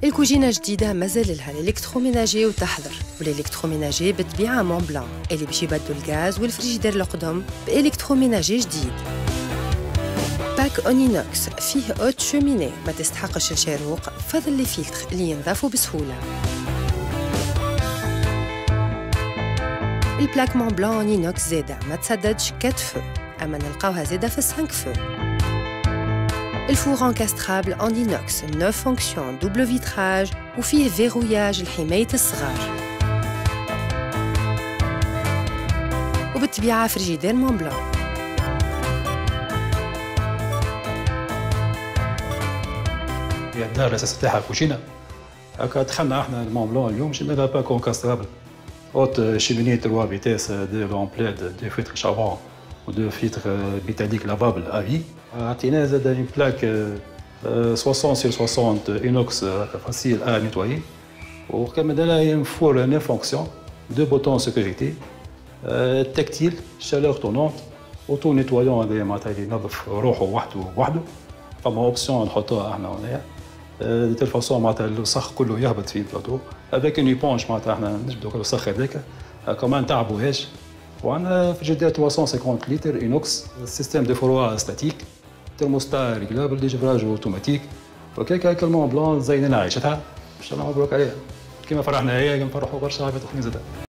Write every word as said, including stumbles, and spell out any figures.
الكوجينة جديدة مازال لها الالكتروميناجي وتحضر، والالكتروميناجي بالطبيعة مون بلان اللي باش يبدلوا الغاز والفريجيدير القدم بالكتروميناجي جديد. باك اونينوكس فيه اوت شوميني ما تستحقش الشاروق، فضل لي فلتر اللي ينظفوا بسهولة. البلاك مون بلان اونينوكس زادة ما تسددش أربعة فو، أما نلقاوها زادة في خمسة فو. الفور انكاسترابل ان اينوكس نوف فونكسيون دوبل فيتراج وفيه فيروياج لحماية الصغار. وبالطبيعة فريجيدير مون بلان. هي الدار الأساس تاعها الكوجينة. هكا دخلنا احنا المون بلان اليوم جبنا باك انكاسترابل. اوت شيميني تروا فيتاس دو لومبليد دو فيتر شافون ودو فيتر بيتاليك لافابل افي. عطيناه زاد اون بلاك soixante sur soixante inox facile à nettoyer. وكمان لها un four neuf fonctions, deux boutons sécurité, tactile, chaleur tournante, auto nettoyant هذايا معناتها ينظف روحه وحده وحده. فما اوبسيون نحطوها احنا هنايا دي تيل فاسون معناتها الوسخ كله يهبط في البلاطو افيك اون ايبونج معناتها احنا نجبدو الوسخ هذاك كمان نتعبوهاش. وعندنا فريجيدير ثلاثمائة وخمسين لتر انوكس سيستم دو فروا ستاتيك ترموستا ريجلابل ديجفراج اوتوماتيك وكيك هكا المون بلان زيننا عيشتها ان شاء الله مبروك عليها كيما فرحنا هي نفرحوا برشا عباد اخرين زاده.